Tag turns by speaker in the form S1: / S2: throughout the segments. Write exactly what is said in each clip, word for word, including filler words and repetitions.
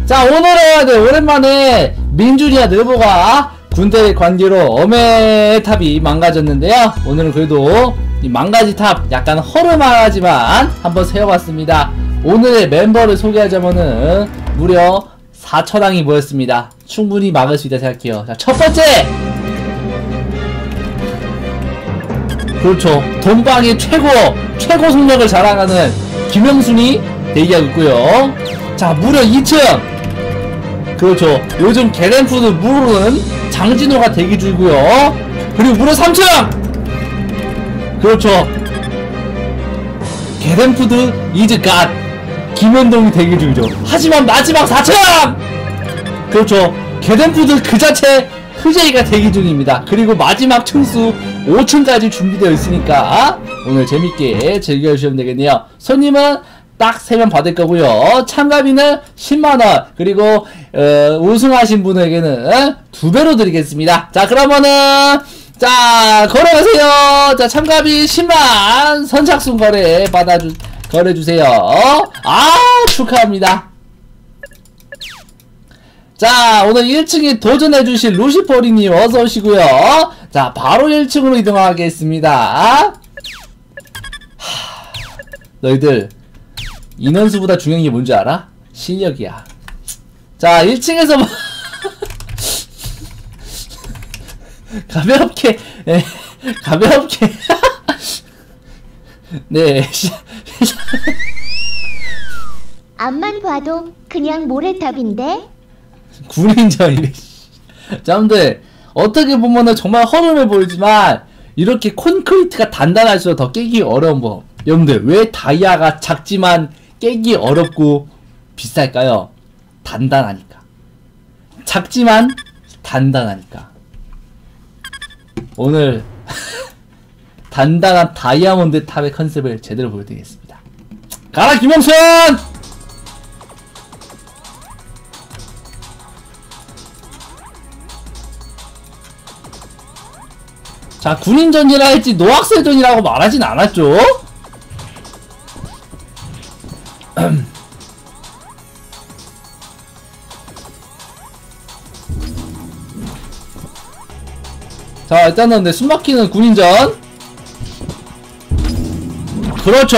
S1: 자, 오늘은 네, 오랜만에 민준이와 늘보가 군대 관계로 어메 탑이 망가졌는데요. 오늘은 그래도 이 망가지 탑 약간 허름하지만 한번 세워봤습니다. 오늘의 멤버를 소개하자면은 무려 사천왕이 모였습니다. 충분히 막을 수 있다 생각해요. 자, 첫 번째! 그렇죠. 돈방의 최고, 최고 속력을 자랑하는 김영순이 대기하고 있고요. 자, 무려 이 층! 그렇죠. 요즘 게렌푸드 무르는 장진호가 대기 중이고요. 그리고 무려 삼 층! 그렇죠. 게렌푸드 이즈 갓 김현동이 대기 중이죠. 하지만 마지막 사 층! 그렇죠. 게렌푸드 그 자체 흐제이가 대기 중입니다. 그리고 마지막 층수 오 층까지 준비되어 있으니까 오늘 재밌게 즐겨주시면 되겠네요. 손님은 딱 세 명 받을 거고요. 참가비는 십만 원, 그리고 어, 우승하신 분에게는 두 배로 드리겠습니다. 자, 그러면은 자, 걸어가세요. 자, 참가비 십만 선착순 거래 받아주 거래주세요. 아, 축하합니다. 자, 오늘 일 층에 도전해주실 루시퍼리님 어서오시고요. 자, 바로 일 층으로 이동하겠습니다. 하... 너희들 인원수보다 중요한 게 뭔지 알아? 실력이야. 자, 일 층에서 가볍게 에, 가볍게 네.
S2: 앞만 봐도 그냥 모래탑인데?
S1: 군인전이래. 자, 여러분들 어떻게 보면은 정말 허름해 보이지만 이렇게 콘크리트가 단단할수록 더 깨기 어려운 법. 여러분들 왜 다이아가 작지만 깨기 어렵고 비쌀까요? 단단하니까. 작지만 단단하니까. 오늘 단단한 다이아몬드 탑의 컨셉을 제대로 보여드리겠습니다. 가라 김영순! 자, 군인전이라 할지 노학살전이라고 말하진 않았죠? 자, 일단은 근데 숨막히는 군인전. 그렇죠.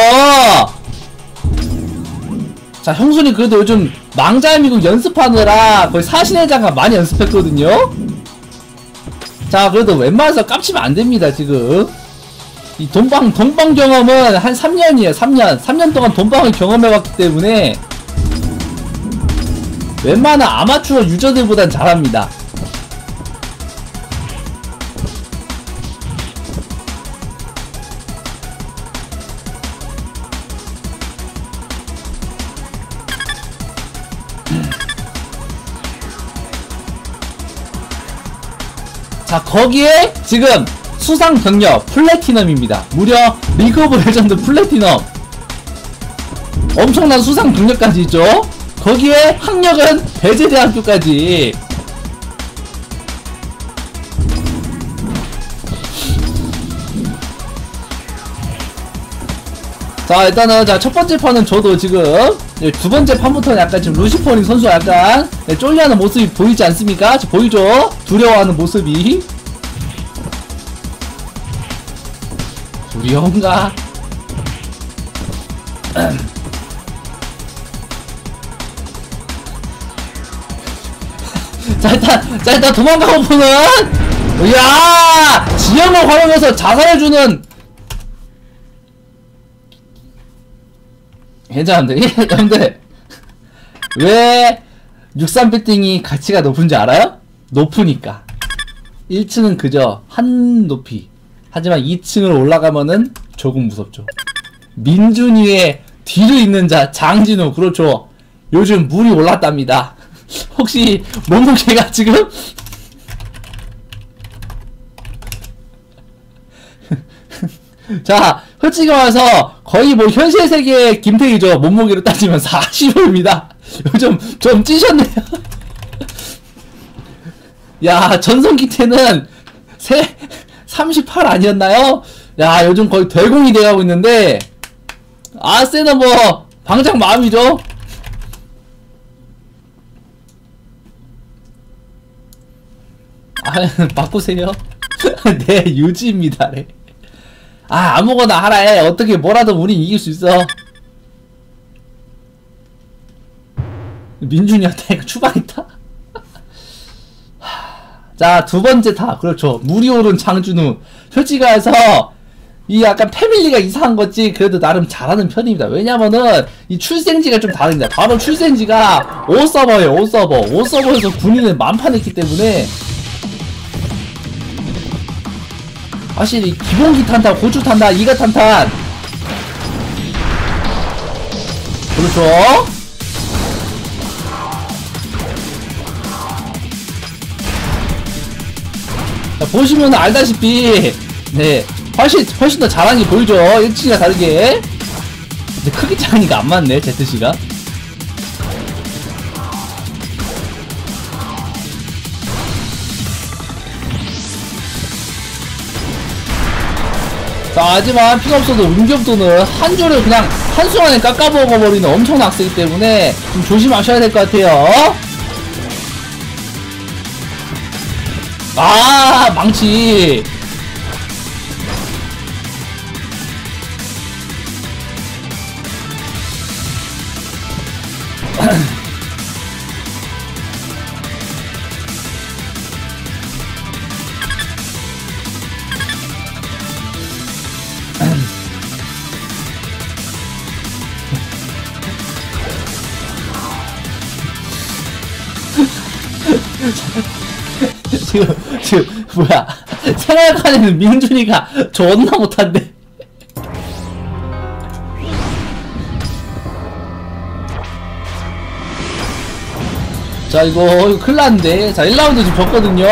S1: 자, 형순이 그래도 요즘 망자미국 연습하느라 거의 사신의 장갑 많이 연습했거든요. 자, 그래도 웬만해서 깝치면 안됩니다. 지금 이 돈방 돈방 경험은 한 삼 년이에요. 삼 년 삼 년 동안 돈방을 경험해왔기 때문에 웬만한 아마추어 유저들보단 잘합니다. 자, 거기에 지금 수상 병력 플래티넘입니다. 무려 리그 오브 레전드 플래티넘. 엄청난 수상 병력까지 있죠. 거기에 학력은 배제대학교까지. 자, 일단은 자, 첫 번째 판은 저도 지금 예, 두 번째 판부터는 약간 지금 루시퍼링 선수가 약간 예, 쫄려하는 모습이 보이지 않습니까? 보이죠? 두려워하는 모습이. 두려운가? 자, 일단 자, 일단 도망가고 보는 이야! 지형을 활용해서 자살해주는 괜찮은데? 여러분들 왜 육십삼 빌딩이 가치가 높은지 알아요? 높으니까. 일 층은 그저 한 높이. 하지만 이 층으로 올라가면은 조금 무섭죠. 민준이의 뒤로 있는 자 장진호. 그렇죠. 요즘 물이 올랐답니다. 혹시 몸무게가 지금 자, 솔직히 말해서 거의 뭐 현실 세계의 김태희죠. 몸무게로 따지면 사십 호입니다. 요즘 좀 찌셨네요. 야, 전성기 때는 세, 삼십팔 아니었나요? 야, 요즘 거의 대공이 돼가고 있는데 아세는 뭐 방장 마음이죠. 아, 바꾸세요. 네, 유지입니다. 네. 아, 아무거나 하라 해. 어떻게 뭐라도 우린 이길 수 있어. 민준이한테 추방했다? 자, 두 번째 타. 그렇죠. 물이 오른 장준우. 솔직히 말해서, 이 약간 패밀리가 이상한 거지, 그래도 나름 잘하는 편입니다. 왜냐면은, 이 출생지가 좀 다릅니다. 바로 출생지가 오 서버예요, 오 서버. 오 서버에서 군인을 만판했기 때문에, 확실히 기본기 탄탄, 고추 탄탄, 이가 탄탄. 그렇죠. 자, 보시면 알다시피 네 훨씬 훨씬 더 잘하는 게 보이죠. 일 층이랑 다르게. 근데 크기 차이가 안 맞네, 제트씨가. 자, 하지만 피가 없어도 운기업도는 한 줄을 그냥 한순간에 깎아먹어버리는 엄청난 악세이기 때문에 좀 조심하셔야 될 것 같아요. 아, 망치. 지금 지금 뭐야, 생활관에는 민준이가 존나 못한데. 자, 이거 이거 큰일 났는데. 자, 일 라운드 지금 졌거든요.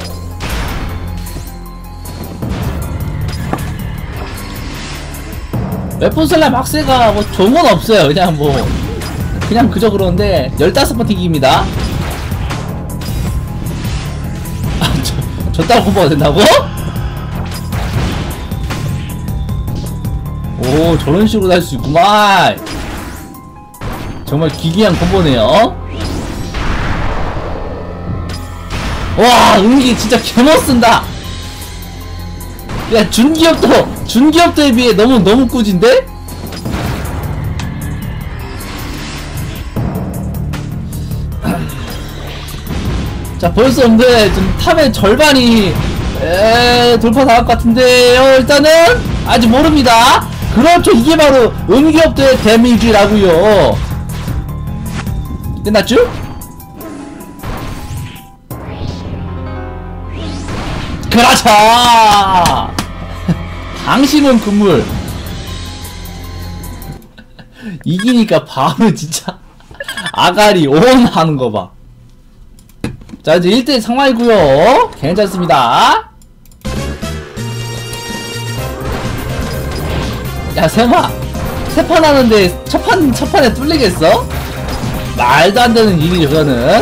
S1: 웹폰슬람 박세가 뭐 좋은 건 없어요. 그냥 뭐 그냥 그저 그런데 열다섯 번 튀기입니다. 졌다고 콤보가 된다고? 오, 저런 식으로 할 수 있구만. 정말 기괴한 콤보네요. 와, 은기 진짜 개멋쓴다. 야, 준기업도 준기업도에 비해 너무 너무 꾸진데? 자, 벌써 근데 좀 탑의 절반이 에 돌파 나갈 것 같은데요. 일단은 아직 모릅니다. 그렇죠, 이게 바로 은기업도의 데미지라고요. 끝났죠? 그렇죠. 당신은 금물. 이기니까 바로 진짜 아가리 온 하는 거 봐. 자, 이제 일 대 상황이고요. 괜찮습니다. 야, 세마, 세 판 하는데 첫 판, 첫 판에 뚫리겠어? 말도 안 되는 일이죠, 그거는.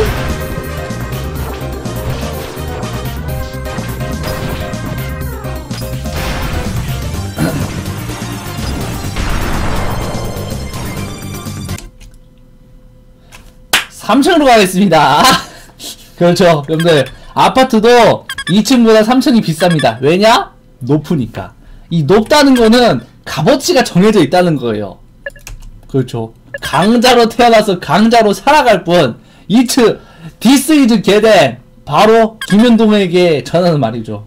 S1: 삼 층으로 가겠습니다. 그렇죠, 여러분들. 아파트도 이 층보다 삼 층이 비쌉니다. 왜냐? 높으니까. 이 높다는 거는 값어치가 정해져 있다는 거예요. 그렇죠. 강자로 태어나서 강자로 살아갈 뿐. 이 층 This is 개댐. 바로 김현동에게 전하는 말이죠.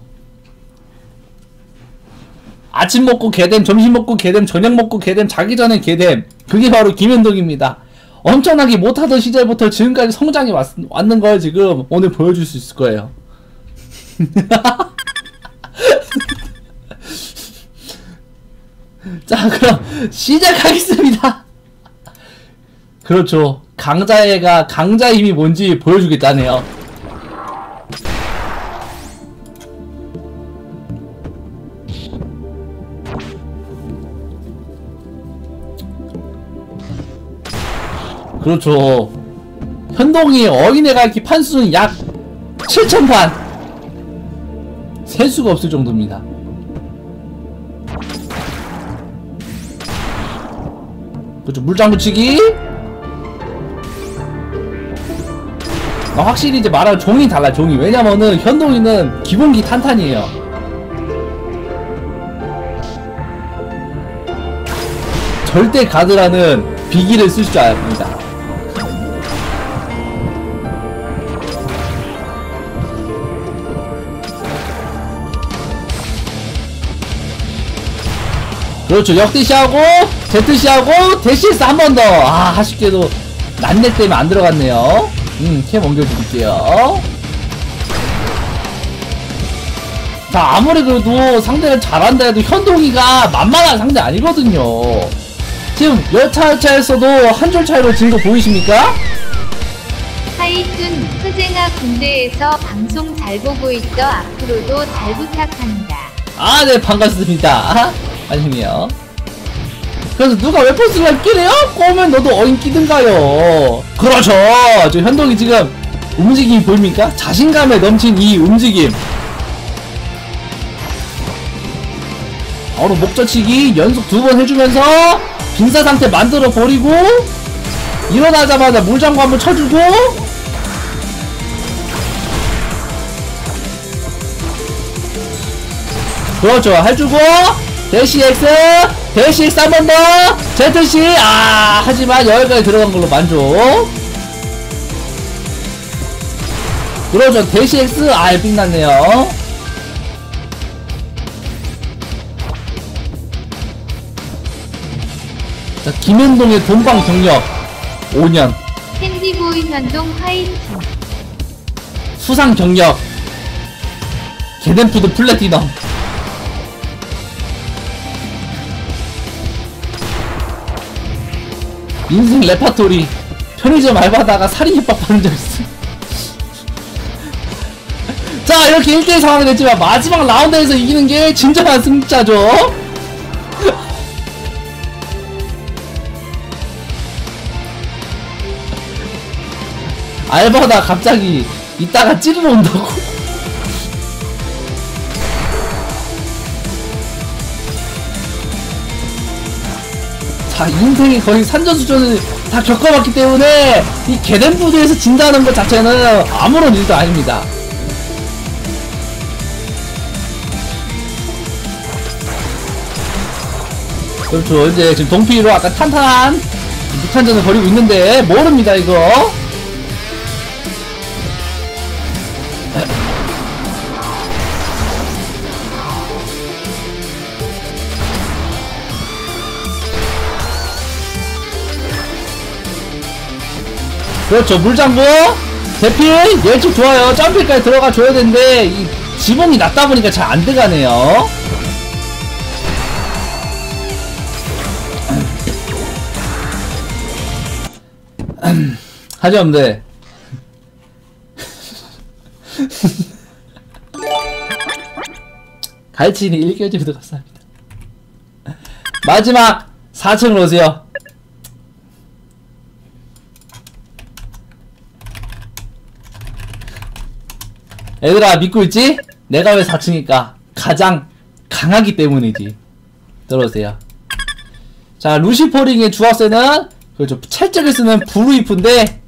S1: 아침 먹고 개댐, 점심 먹고 개댐, 저녁 먹고 개댐, 자기 전에 개댐. 그게 바로 김현동입니다. 엄청나게 못하던 시절부터 지금까지 성장이 왔, 왔는 걸 지금 오늘 보여줄 수 있을 거예요. 자, 그럼 시작하겠습니다. 그렇죠. 강자애가 강자의 힘이 뭔지 보여주겠다네요. 그렇죠. 현동이 어린애가 이렇게 판수는 약 칠천 판. 셀 수가 없을 정도입니다. 그렇죠. 물장 붙이기. 확실히 이제 말하는 종이 달라 종이. 왜냐면은 현동이는 기본기 탄탄이에요. 절대 가드라는 비기를 쓸 줄 압니다. 그렇죠. 역대시하고 Z시하고 대시에서 한 번 더. 아 아쉽게도 난내 때문에 안 들어갔네요. 음 캠 옮겨드릴게요. 자 아무리 그래도 상대를 잘한다 해도 현동이가 만만한 상대 아니거든요. 지금 여차여차했어도 한 줄 차이로 진 거 보이십니까?
S3: 하이준 흐쟁아 군대에서 방송 잘 보고 있어. 앞으로도 잘 부탁한다.
S1: 아 네 반갑습니다. 안녕히요. 그래서 누가 웨폰스를 끼래요? 꼬면 너도 어인 끼든가요. 그렇죠. 저 현동이 지금 움직임이 보입니까? 자신감에 넘친 이 움직임. 바로 목젖치기 연속 두 번 해주면서 빈사 상태 만들어 버리고 일어나자마자 물장구 한번 쳐주고 그렇죠. 해주고 대시 X 대시 X 한 번 더 Z시 아 하지만 여기까지 들어간 걸로 만족. 그렇죠. 대시 X 아 삥났네요. 자 김현동의 돈방 경력 오 년
S3: 캔디보이 현동 화이팅.
S1: 수상 경력 게덴푸드 플래티넘. 인생 레파토리 편의점 알바다가 살인 협박받은 적 있어. 자 이렇게 일 대일 상황이 됐지만 마지막 라운드에서 이기는 게 진정한 승자죠. 알바다 갑자기 이따가 찌르러 온다고. 자 인생이 거의 산전수전을 다 겪어봤기 때문에 이 게덴푸드에서 진다는 것 자체는 아무런 일도 아닙니다. 그렇죠. 이제 지금 동피로 아까 탄탄한 육탄전을 벌이고 있는데 모릅니다 이거. 그렇죠. 물장구 대필 예측 좋아요. 점필까지 들어가 줘야 되는데 이 지붕이 낮다 보니까 잘 안 들어가네요. 하지만 네 갈치니 일 개월 정도 감사합니다. 마지막 사 층으로 오세요. 얘들아 믿고 있지? 내가 왜 사 층일까? 가장 강하기 때문이지. 들어오세요. 자 루시퍼링의 주합세는 그렇죠. 찰적을 쓰는 브루이프인데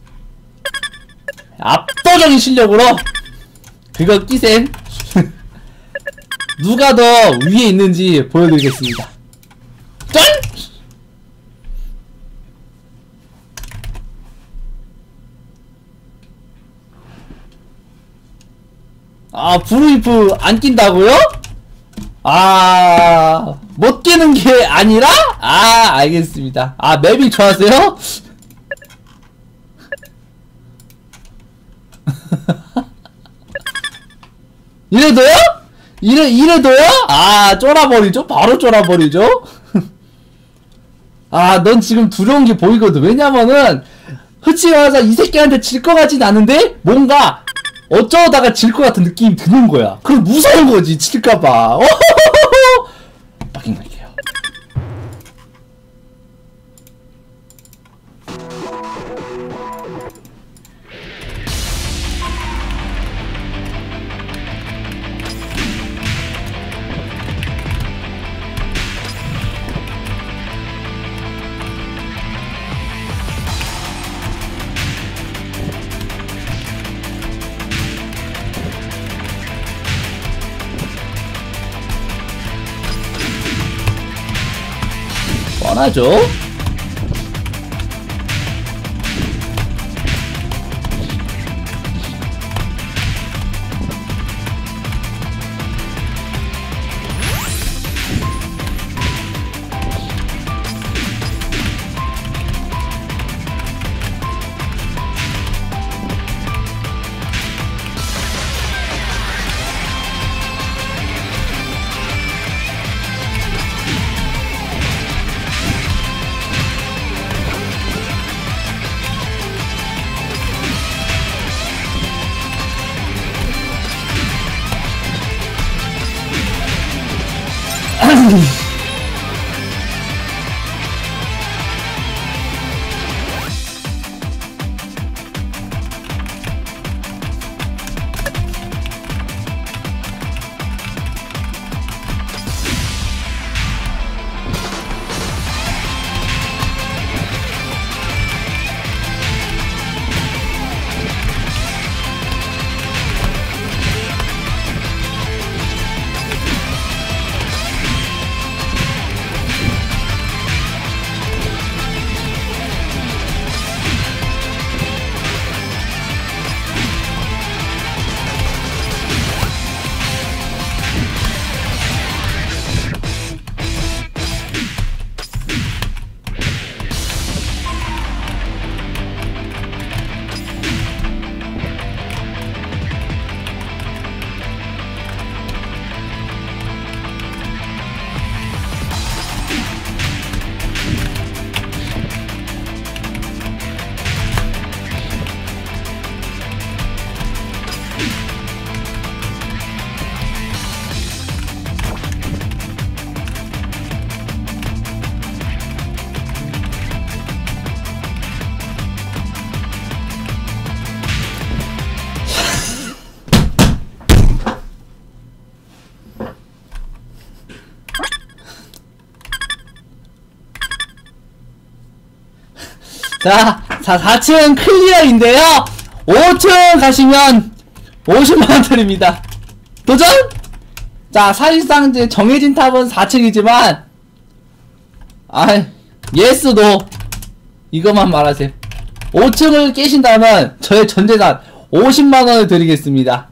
S1: 압도적인 실력으로 그거 끼센 누가 더 위에 있는지 보여드리겠습니다. 짠! 아 브루이프 안 낀다고요? 아 못 끼는 게 아니라? 아 알겠습니다. 아 맵이 좋아하세요? 이래도요? 이래 이래도요? 아 쫄아버리죠? 바로 쫄아버리죠? 아 넌 지금 두려운 게 보이거든. 왜냐면은 흐치가자 이 새끼한테 질 것 같진 않은데 뭔가 어쩌다가 질 것 같은 느낌이 드는 거야. 그럼 무서운 거지 질까봐. 확인 갈게요. 뻔하죠. 자, 자, 사 층 클리어인데요. 오 층 가시면 오십만원 드립니다. 도전! 자, 사실상 이제 정해진 탑은 사 층이지만, 아, 예스, 노. 이것만 말하세요. 오 층을 깨신다면, 저의 전재산 오십만원을 드리겠습니다.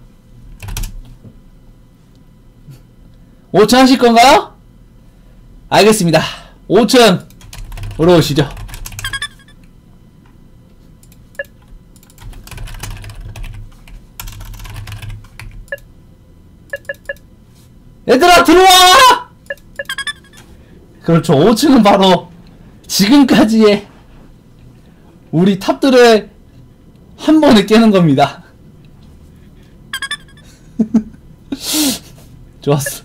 S1: 오 층 하실 건가요? 알겠습니다. 오 층으로 오시죠. 얘들아 들어와! 그렇죠. 오 층은 바로 지금까지의 우리 탑들을 한 번에 깨는 겁니다. 좋았어.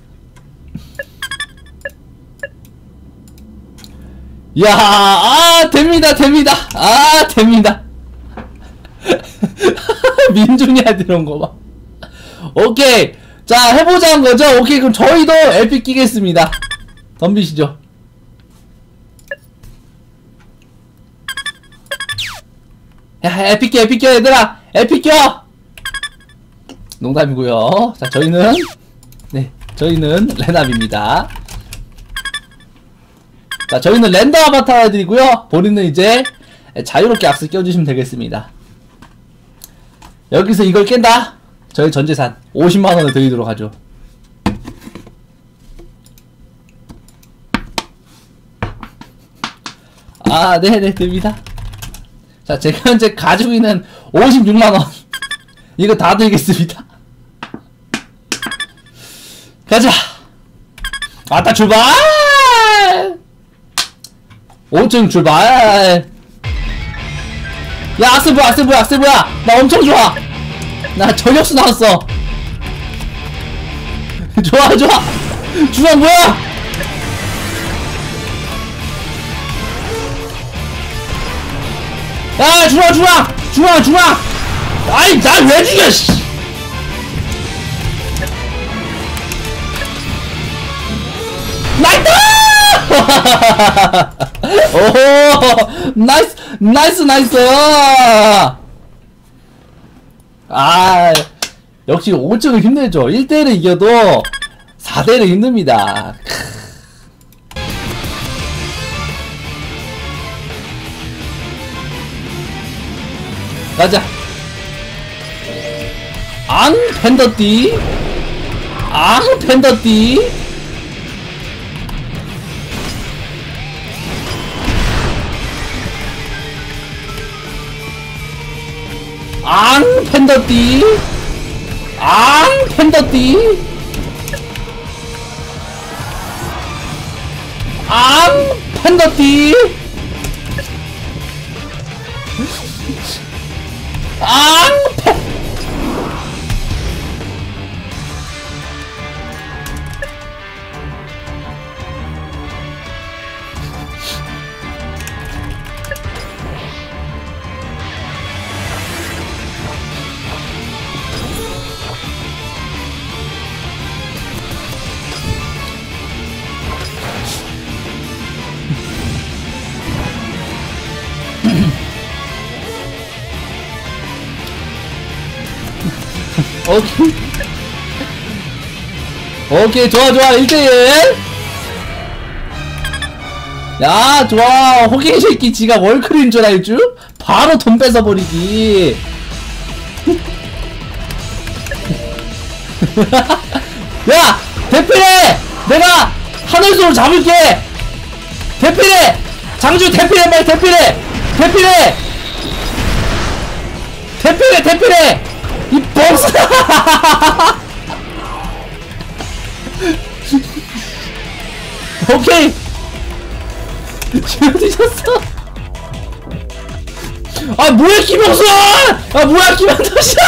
S1: 야, 아 됩니다 됩니다. 아 됩니다. 민준이야 이런 거 봐. 오케이. 자, 해보자는 거죠? 오케이, 그럼 저희도 에픽 끼겠습니다. 덤비시죠. 야, 에픽 껴, 에픽 껴, 얘들아! 에픽 껴! 농담이고요. 자, 저희는, 네, 저희는 레납입니다. 자, 저희는 랜더 아바타 해드리고요. 본인은 이제 자유롭게 악스 껴주시면 되겠습니다. 여기서 이걸 깬다? 저희 전재산 오십만원을 드리도록 하죠. 아, 네네, 됩니다. 자, 제가 현재 가지고 있는 오십육만원. 이거 다 드리겠습니다. 가자! 왔다, 출발! 오 층 출발! 야, 악세 뭐야, 악세 뭐야, 악세 뭐야! 나 엄청 좋아! 나 저격수 나왔어. 좋아 좋아. 주황 뭐야? 야 주황 주황 주황 주황. 아이 날 왜 죽여? 씨. 나이스! 오 나이스 나이스 나이스. 아, 역시 오 층은 힘들죠. 일 대를 이겨도 사 대는 힘듭니다. 가자. 앙 팬더띠. 앙 팬더띠. 앙 팬더띠. 앙 팬더띠. 앙 팬더띠. 앙 팬. 오케이. 오케이, 좋아, 좋아. 일 대 일. 야, 좋아. 호갱이 새끼 지가 월클인 줄 알죠? 바로 돈 뺏어버리기. 야! 대필해! 내가 하늘손으로 잡을게! 대필해! 장주 대필해! 빨리 대필해! 대필해! 대필해! 대필해! 이 복사! 오케이! 지금 뒤졌어! 아 뭐야 김영수! 아 뭐야 김영수!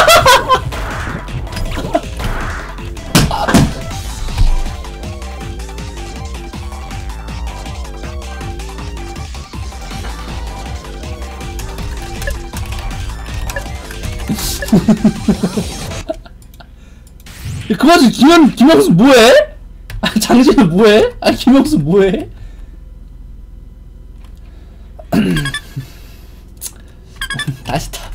S1: 그거지. 김현 김영수 뭐해? 아 장진은 뭐해? 아 김영수 뭐해? 다시 타.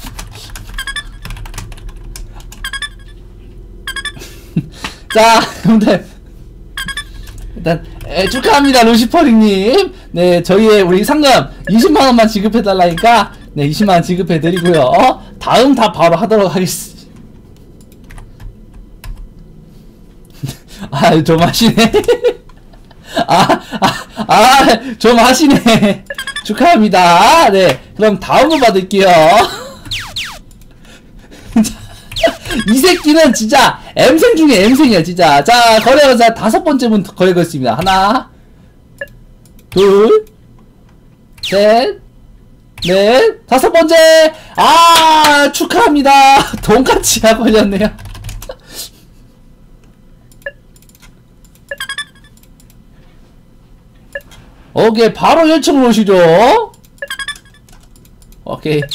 S1: 자, 여러분들 일단 에, 축하합니다 루시퍼링님. 네, 저희의 우리 상금 이십만 원만 지급해달라니까 네 이십만 원 지급해드리고요. 어? 다음 다 바로 하도록 하겠습니다. 아, 좀 하시네. 아, 아, 아, 좀 하시네. 축하합니다. 네, 그럼 다음 거 받을게요. 이 새끼는 진짜 M생 중에 M생이야, 진짜. 자, 거래가 자, 다섯 번째 분 거래 걸습니다. 하나, 둘, 셋, 넷, 다섯 번째! 아, 축하합니다. 돈까치가 걸렸네요. 오케이, 바로 열층으로 오시죠. 오케이.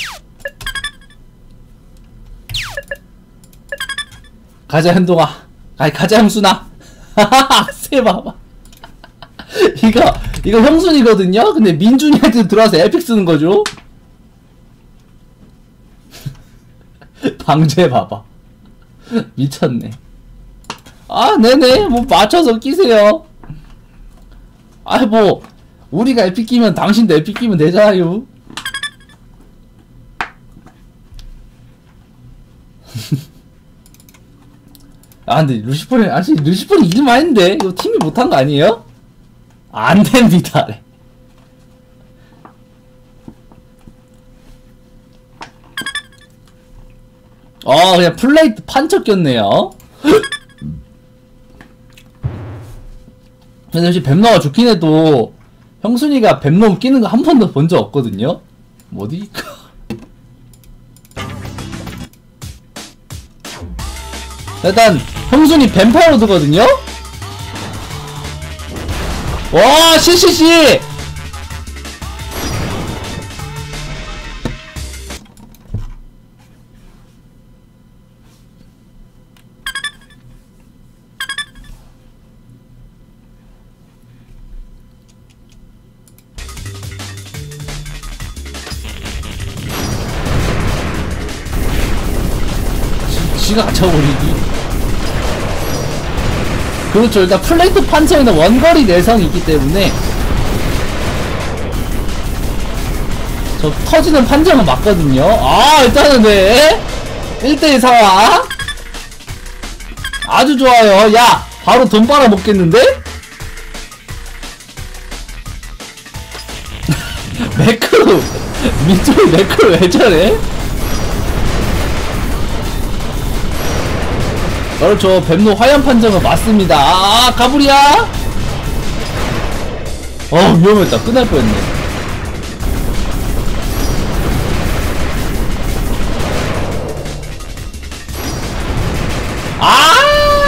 S1: 가자, 현동아. 아이, 가자, 형순아. 세 봐봐. 이거, 이거 형순이거든요? 근데 민준이한테 들어와서 에픽 쓰는 거죠? 방제 봐봐. 미쳤네. 아, 네네. 뭐, 맞춰서 끼세요. 아이, 뭐, 우리가 에픽 끼면 당신도 에픽 끼면 되잖아요. 아, 근데 루시퍼는, 아직 루시퍼는 이름 아닌데? 이거 팀이 못한 거 아니에요? 안 됩니다. 어, 그냥 플레이트 판척 꼈네요. 근데 혹시 뱀너가 좋긴 해도 형순이가 뱀너 끼는 거 한 번도 본 적 없거든요? 어디? 일단 형순이 뱀파로드거든요? 와, 씨씨씨! 지가 갇혀버리기. 그렇죠. 일단 플레이트 판처에는 원거리 내성이 있기 때문에 저 터지는 판정은 맞거든요. 아, 일단은 네. 일 대일 상황. 아주 좋아요. 야, 바로 돈 빨아 먹겠는데? 매크로, 밑으로 매크로 왜 저래? 그렇죠. 뱀노 화염 판정은 맞습니다. 아, 가브리야? 어, 위험했다. 끝날 뻔했네. 아!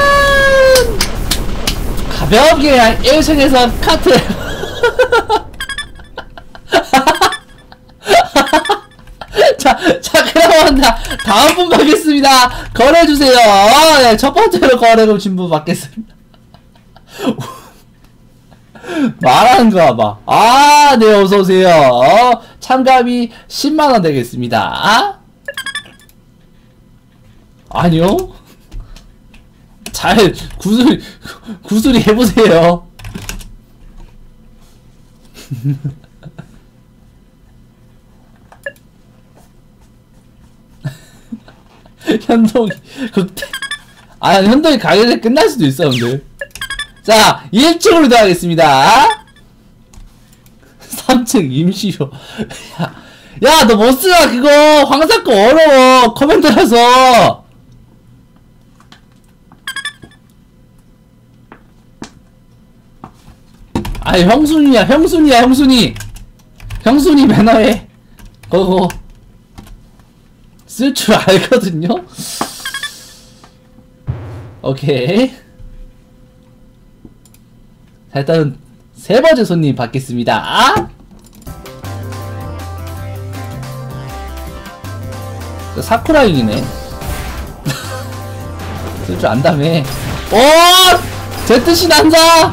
S1: 가볍게 그냥 일 층에서 카트. 자, 자, 그러면 다, 다음 분 받겠습니다. 거래해주세요. 네, 첫 번째로 거래금 진부 받겠습니다. 말하는 거 봐봐. 아, 네, 어서오세요. 어, 참가비 십만 원 되겠습니다. 아니요? 잘, 구슬, 구슬이 해보세요. 현동이 극대. 아, 현동이 가게에서 끝날 수도 있어. 근데 자, 일 층으로 들어가겠습니다. 삼 층 임시로. 야, 야, 너 못쓰나 그거 황사 거 어려워. 커맨드라서. 아니, 형순이야 형순이야 형순이 형순이 매너해. 그거 쓸 줄 알거든요. 오케이. 자, 일단은 세 번째 손님 받겠습니다. 사쿠라잉이네. 쓸 줄 안다며. 오! 제 뜻이 난다!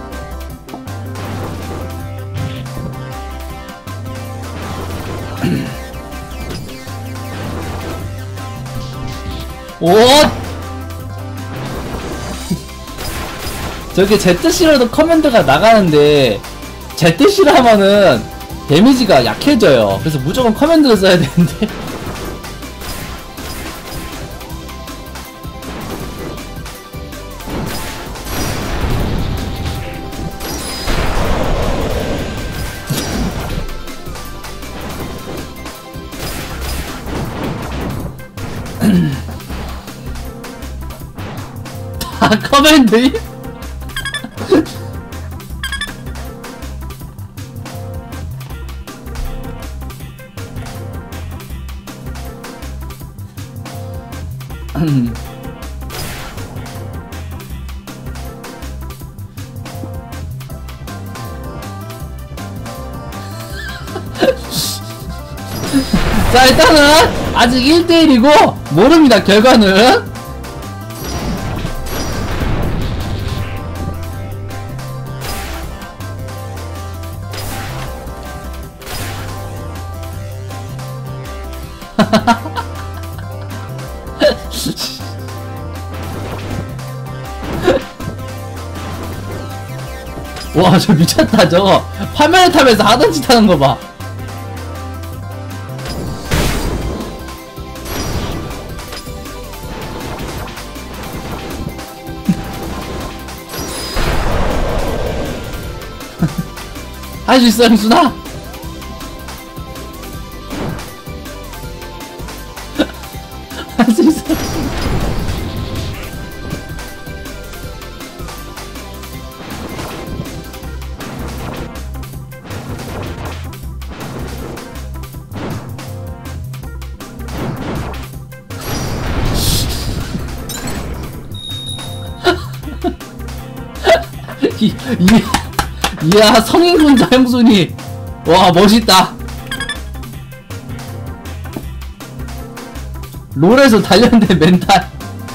S1: 오! 저게 Z씨로도 커맨드가 나가는데 Z씨로 하면은 데미지가 약해져요. 그래서 무조건 커맨드를 써야 되는데. 다 커맨드? 자, 일단은 아직 일 대 일이고 모릅니다. 결과는. 와, 저 미쳤다. 저거 화면을 타면서 하던 짓 하는 거 봐. 할 수 있어, 형수나? 할 수 있어. 이, 이, 이야, 성인군자 형순이. 와, 멋있다. 롤에서 단련된 멘탈.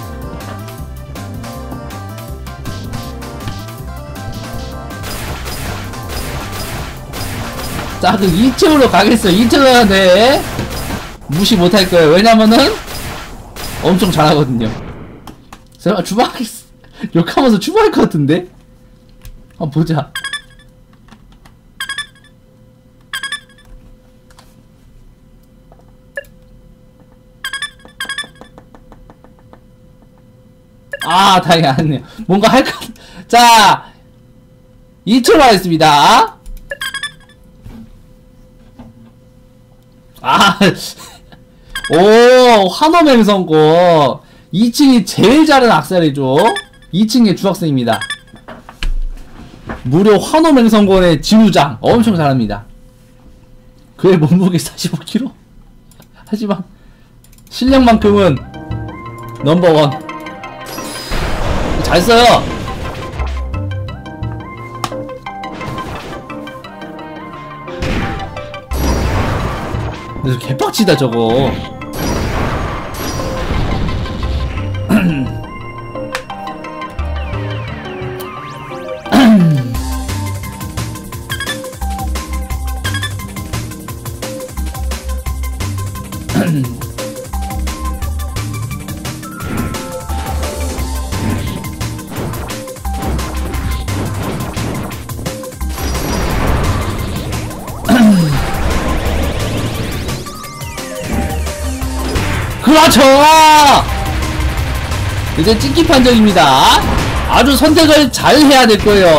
S1: 자, 그럼 이 층으로 가겠어요. 이 층은 네 무시 못할 거예요. 왜냐면은 엄청 잘하거든요. 설마 주방하겠 욕하면서 주방할 것 같은데? 한번 보자. 아, 다행히 안 했네요. 뭔가 할 것, 자, 이 초로 하겠습니다. 아, 오, 한호맹성고. 이 층이 제일 잘하는 악셀이죠. 이 층의 중학생입니다. 무려 환호맹성권의 진우장. 엄청 잘합니다. 그의 몸무게 사십오 킬로그램. 하지만 실력만큼은 넘버원. 잘 써요. 근데 개빡치다 저거. 그렇죠! 이제 찍기 판정입니다. 아주 선택을 잘 해야 될 거예요.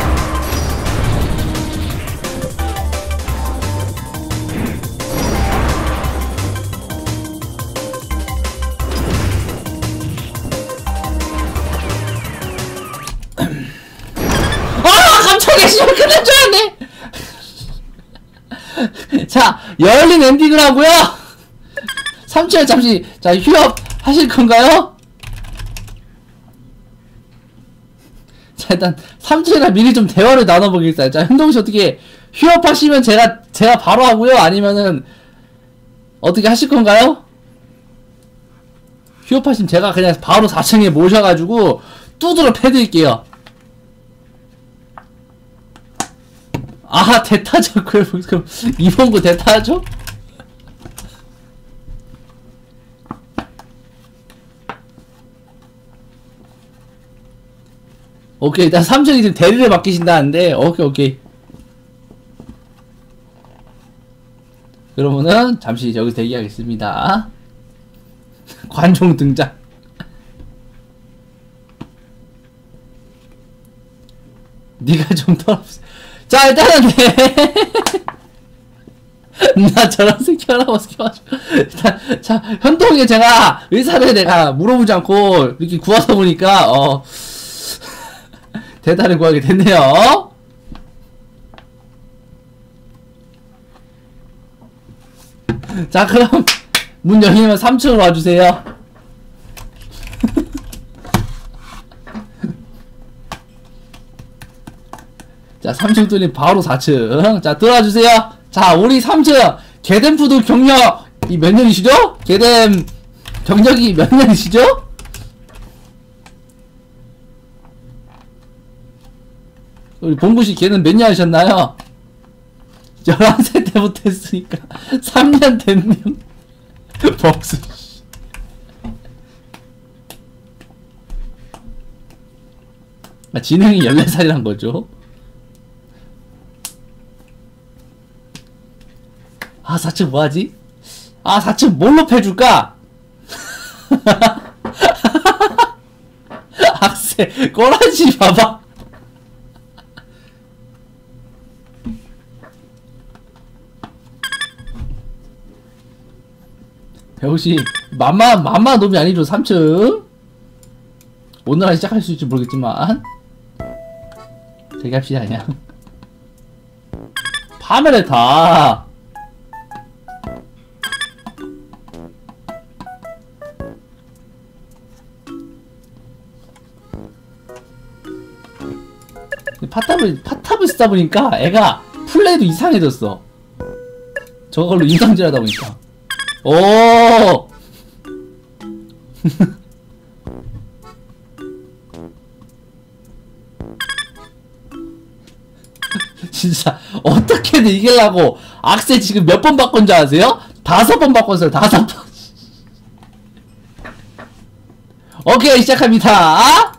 S1: 아! 깜짝이야! 씨발 끝날 줄 알았네! 자, 열린 엔딩을 하고요. 삼 초에 잠시, 자, 휴업 하실 건가요? 자, 일단 삼 초에나 미리 좀 대화를 나눠보겠습니다. 자, 현동씨 어떻게 휴업하시면 제가, 제가 바로 하고요? 아니면은, 어떻게 하실 건가요? 휴업하시면 제가 그냥 바로 사 층에 모셔가지고, 두드러 패드릴게요. 아, 대타죠. 그럼, 그럼, 이번구 대타죠? 오케이, 일단 삼촌이 지금 대리를 맡기신다는데, 오케이, 오케이. 그러면은, 잠시 여기서 대기하겠습니다. 관종 등장. 니가 좀 더럽어. 자, 일단은, 네. 나 저런 새끼 하라고 시켜가지고. 일단, 자, 현동이가 제가 의사를 내가 물어보지 않고 이렇게 구워서 보니까, 어, 대단을 구하게 됐네요. 자, 그럼 문 열리면 삼 층으로 와주세요. 자, 삼 층 뚫린 바로 사 층. 자, 들어와주세요. 자, 우리 삼 층 개댐푸드 경력 이 몇 년이시죠? 개댐 경력이 몇 년이시죠? 우리 봉구씨 걔는 몇 년 하셨나요? 열한 세 때부터 했으니까 삼 년 됐네요. 복수. 아, 진행이 열네 살이란 거죠. 아, 사 층 뭐하지? 아, 사 층 뭘로 패줄까? 악세 꼬라지 봐봐. 역시 맘마 맘마 놈이 아니죠. 삼 층 오늘 안 시작할 수 있을지 모르겠지만 대기합시다. 그냥 파멸의 다 파탑을 파탑을 쓰다 보니까 애가 플레이도 이상해졌어. 저걸로 인상질하다 보니까. 오! 진짜 어떻게든 이기려고 악세 지금 몇 번 바꾼 줄 아세요? 다섯 번 바꿨어요. 다섯 번. 오케이, 시작합니다.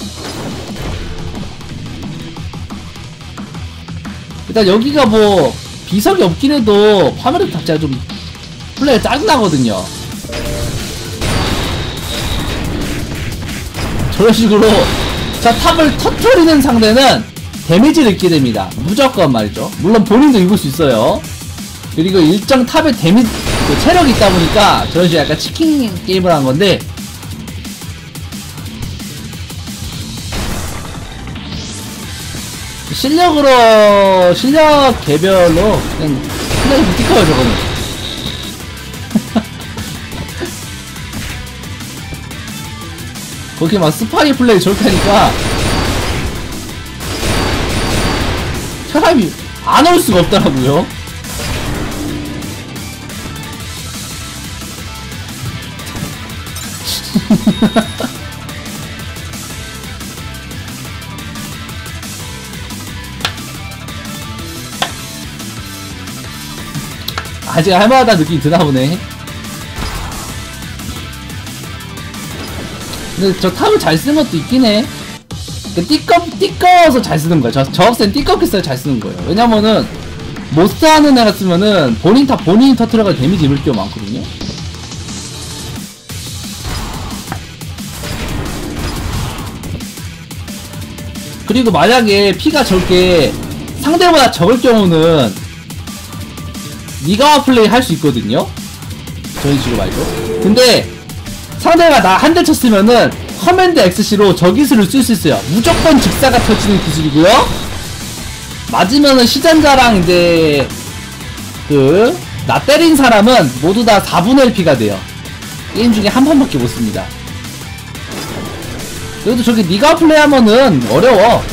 S1: 일단 여기가 뭐 비석이 없긴 해도 파멸의 탑재가 좀 플레이가 짜증나거든요. 저런 식으로 자 탑을 터트리는 상대는 데미지를 입게 됩니다. 무조건 말이죠. 물론 본인도 입을 수 있어요. 그리고 일정 탑의 데미 그 체력이 있다 보니까 저런 식으로 약간 치킨 게임을 한 건데, 실력으로 실력 개별로 그냥 실력이 붙이커요 저거는. 거기 막 스파이 플레이 저렇게 하니까 사람이 안 올 수가 없더라고요. 아직 할만하다 느낌이 드나보네. 근데 저 탑을 잘 쓰는 것도 있긴 해. 띠꺼, 띠꺼워서 잘 쓰는 거야. 저, 저 학생 띠꺼겠어요. 잘 쓰는 거예요. 왜냐면은, 모스트 하는 애가 쓰면은, 본인 탑, 본인이 터트려가 데미지 입을 경우 많거든요. 그리고 만약에 피가 적게, 상대보다 적을 경우는, 니가와 플레이 할 수 있거든요. 저런 식으로 말이죠. 근데, 상대가 나 한 대 쳤으면은 커맨드 엑스씨로 저 기술을 쓸 수 있어요. 무조건 직사가 터지는 기술이고요. 맞으면은 시전자랑 이제 그 나 때린 사람은 모두 다 사분의 일 피가 돼요. 게임 중에 한 판밖에 못 씁니다. 그래도 저기 니가 플레이하면은 어려워.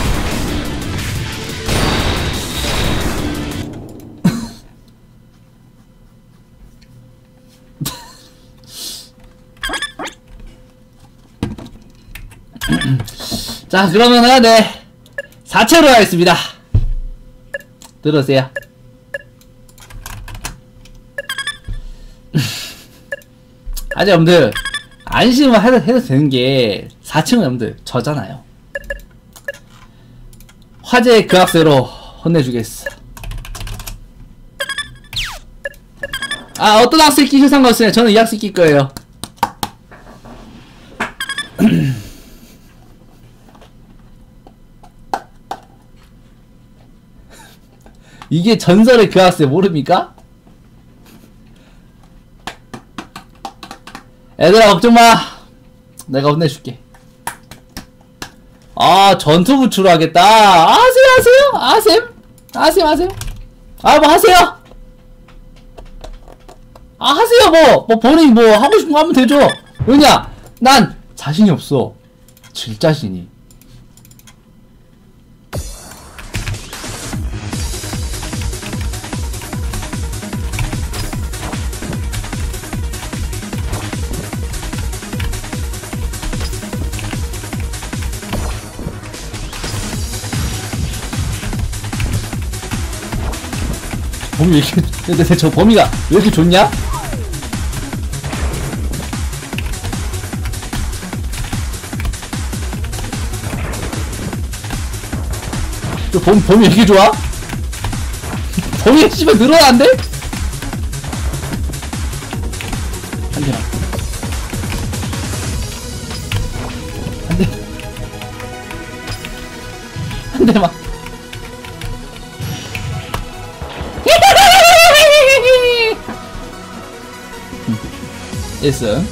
S1: 자, 그러면은 네 사 채로 하겠습니다. 들어오세요. 아직 여러분들 안심을 해도, 해도 되는 게 사 층은 여러분들 저잖아요. 화제의 그 학세로 혼내주겠어. 아, 어떤 학생 끼실 상관없어요. 저는 이 학생 낄 거예요. 이게 전설의 그 학생 모릅니까? 얘들아 걱정마, 내가 혼내줄게. 아, 전투 부추로 하겠다. 아세요 아세요 아셈 아셈 아셈 아 뭐 하세요. 아 하세요. 뭐 뭐 본인 뭐 하고 싶은 거 하면 되죠. 왜냐, 난 자신이 없어. 질 자신이. 범위 왜 이렇게, 근데 저 범위가 왜 이렇게 좋냐? 저 범, 범위 왜 이렇게 좋아? 범위 씨발 늘어나는데? 한 대만. 한 대. 한 대만. 일승.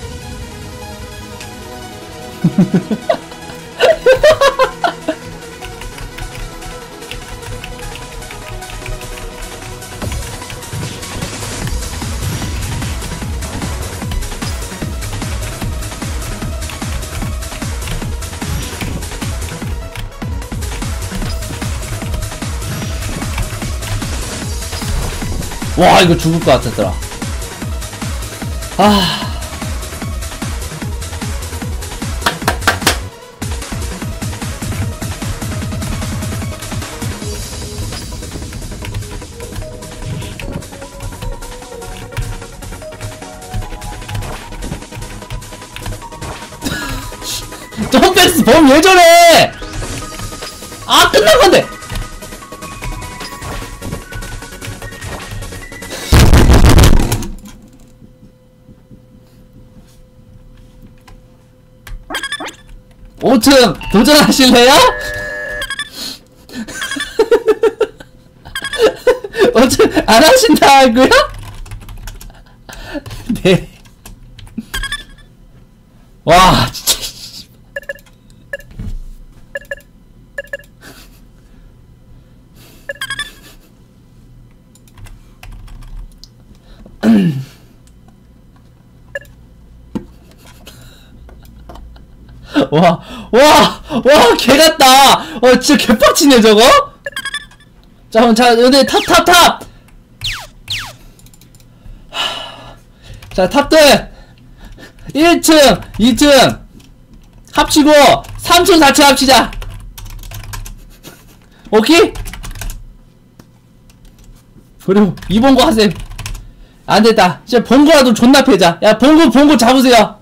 S1: 와, 이거 죽을 것 같았더라. 아. 점프엑스 범 왜 저래? 아, 끝난 건데. 오 층 도전하실래요? 오 층 안 하신다고요? 네. 와 진짜. 와, 와, 와, 개 같다. 어, 진짜 개빡치네, 저거? 자, 그럼, 자, 여기 탑, 탑, 탑! 자, 탑들! 일 층, 이 층! 합치고, 삼 층, 사 층 합치자! 오케이? 그리고, 이번 거 하셈. 안 됐다. 진짜 본거라도 존나 패자. 야, 본거, 본거 잡으세요.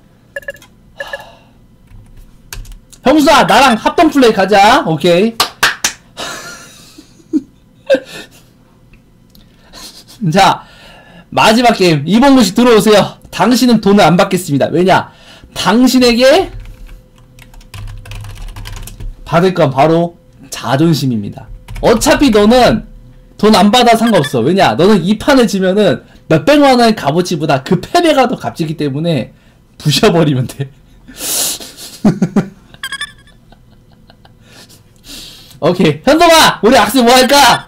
S1: 형수아, 나랑 합동 플레이 가자. 오케이. 자, 마지막 게임. 이봉구씨 들어오세요. 당신은 돈을 안 받겠습니다. 왜냐? 당신에게 받을 건 바로 자존심입니다. 어차피 너는 돈 안 받아 상관없어. 왜냐? 너는 이 판을 지면은 몇백만 원의 값어치보다 그 패배가 더 값지기 때문에 부셔버리면 돼. 오케이. 현동아! 우리 악수 뭐 할까?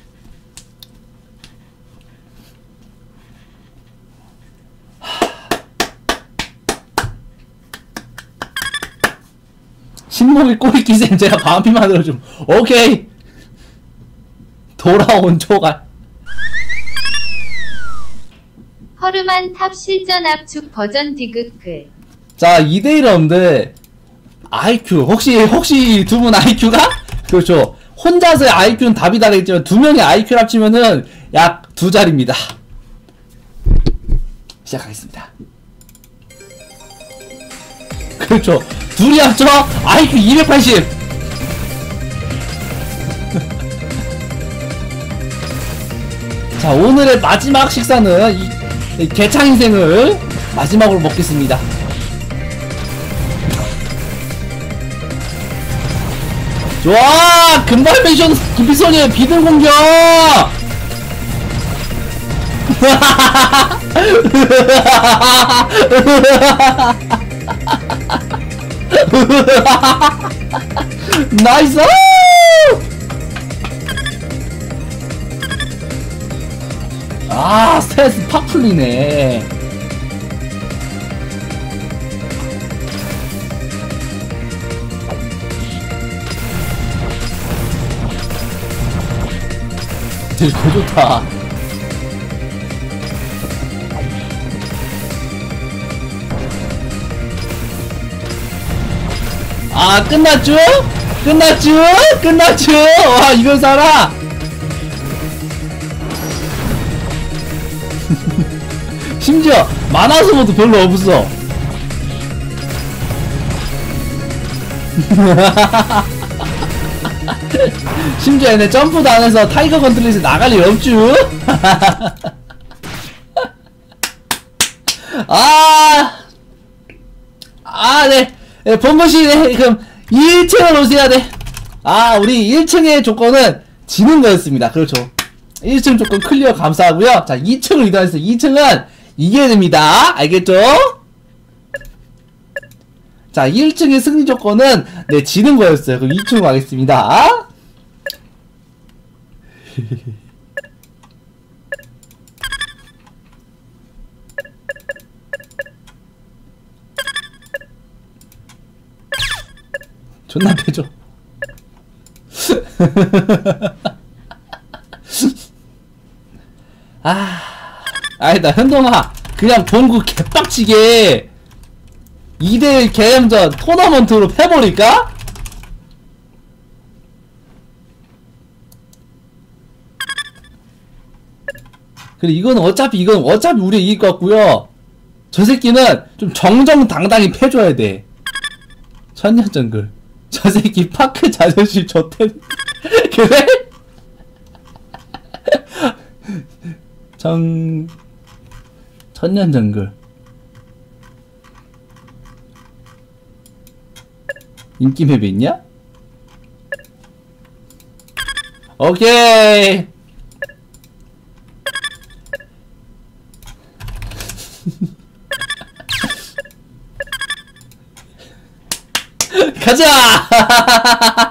S1: 신목이 꼬리 끼셈 제가 반피 만들어줌. 오케이. 돌아온 초갈.
S3: 허름한 탑 실전 압축 버전 디귿글.
S1: 자, 이 대 일 라운드 아이큐. 혹시 혹시 두 분 아이큐가? 그렇죠. 혼자서의 아이큐는 답이 다르겠지만 두 명의 아이큐를 합치면은 약 두 자리입니다. 시작하겠습니다. 그렇죠. 둘이 합쳐 아이큐 이백팔십. 자, 오늘의 마지막 식사는 이, 이 개창 인생을 마지막으로 먹겠습니다. 좋아! 금발 펜션 금피소니의 비등 공격! 나이스! 아, 스트레스 팍 풀리네. 딜 개 좋다. 아, 끝났죠? 끝났죠? 끝났죠? 와, 이걸 살아! 심지어 만화소모도 별로 없어. 심지어 얘네 점프도 안 해서 타이거 컨트롤에서 나갈 일 없쥬? 아, 아, 네. 네, 본것이, 네. 그럼 일 층으로 오셔야 돼. 아, 우리 일 층의 조건은 지는 거였습니다. 그렇죠. 일 층 조건 클리어 감사하고요. 자, 이 층을 이동해서 이 층은 이겨야 됩니다. 알겠죠? 자, 일 층의 승리 조건은 네, 지는 거였어요. 그럼 이 층으로 가겠습니다. 존나 패줘. 아, 아니다. 현동아, 그냥 본구 개빡치게 이 대 일 개념전 토너먼트로 패버릴까? 그래, 이건 어차피 이건 어차피 우리 이길 것 같고요. 저 새끼는 좀 정정당당히 패줘야 돼. 천년 정글. 저 새끼 파크 자존심 좋대. 그래? 정 천년 정글. 인기 맵이 있냐? 오케이. 가자!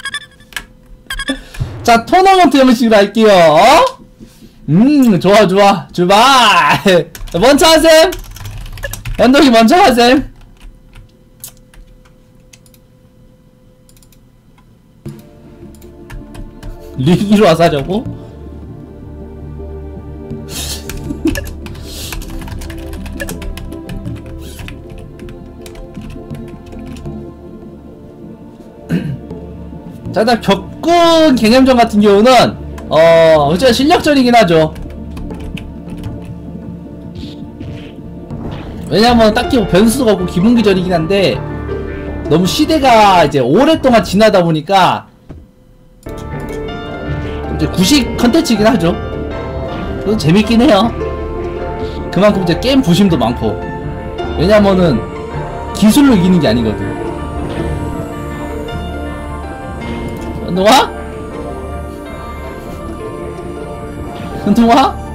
S1: 자, 토너먼트 형식으로 할게요. 음, 좋아, 좋아. 출발! 먼저 하셈! 연동이 먼저 하셈! 리기로 와서 하려고? 자, 일단 격군 개념전 같은 경우는 어, 어쨌든 실력전이긴 하죠. 왜냐면 딱히 뭐 변수가 없고 기본기전이긴 한데 너무 시대가 이제 오랫동안 지나다 보니까 이제 구식 컨텐츠이긴 하죠. 그래도 재밌긴 해요. 그만큼 이제 게임 부심도 많고. 왜냐면은 기술로 이기는 게 아니거든. 현동아? 현동아?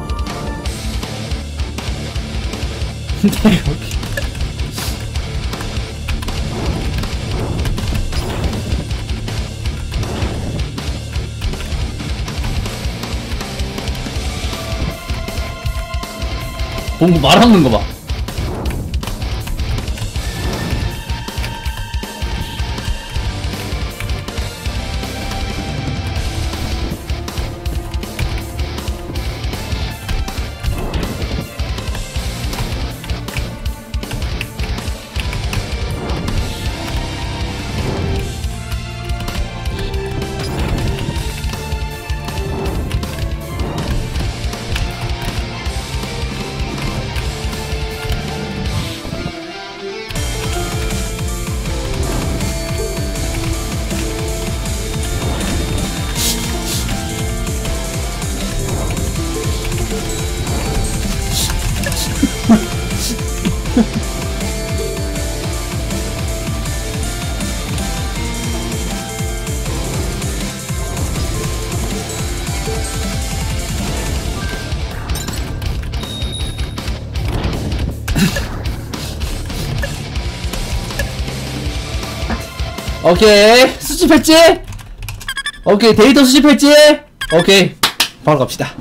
S1: 봉구 말하는 거 봐. 오케이, 수집했지? 오케이, 데이터 수집했지? 오케이, 바로 갑시다.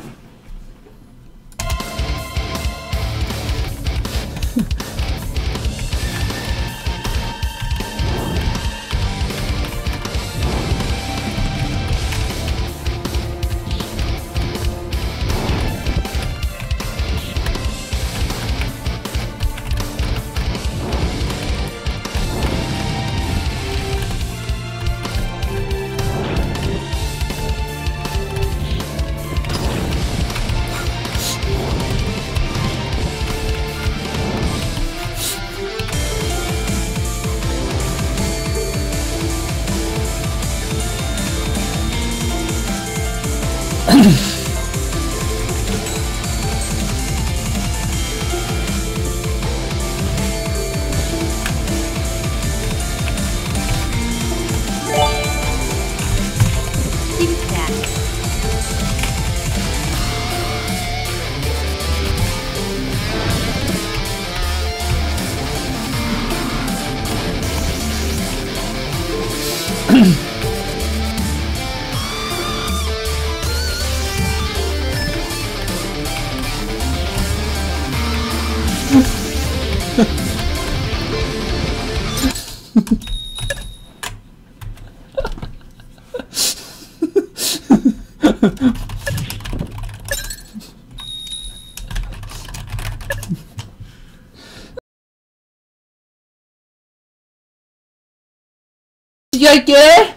S1: 시기 할게.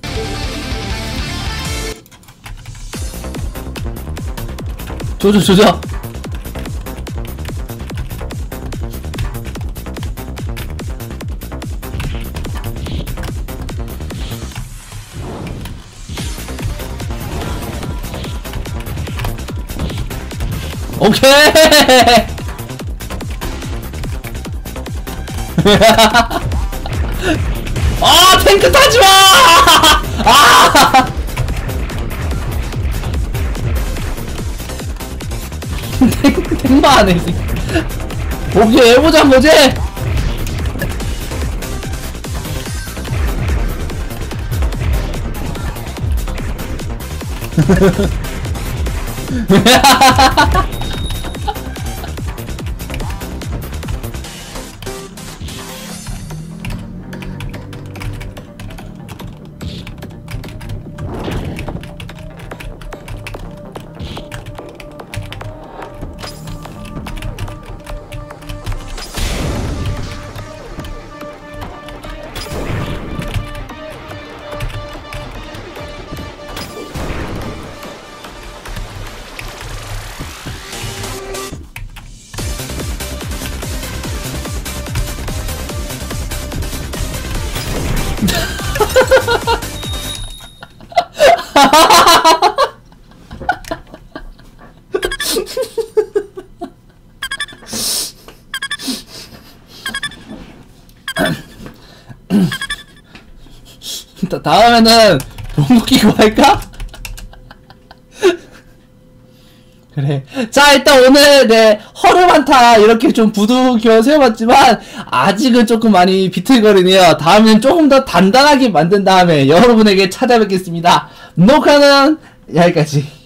S1: 조져 조져. 오케이. 아 탱크 타지마! 아! 탱크 탱마 안해. 오케이 해보자는 거지? 다음에는 농구 끼고 할까? 그래. 자 일단 오늘 네 허름한타 이렇게 좀 부두겨 세워봤지만 아직은 조금 많이 비틀거리네요. 다음에는 조금 더 단단하게 만든 다음에 여러분에게 찾아뵙겠습니다. 녹화는 여기까지.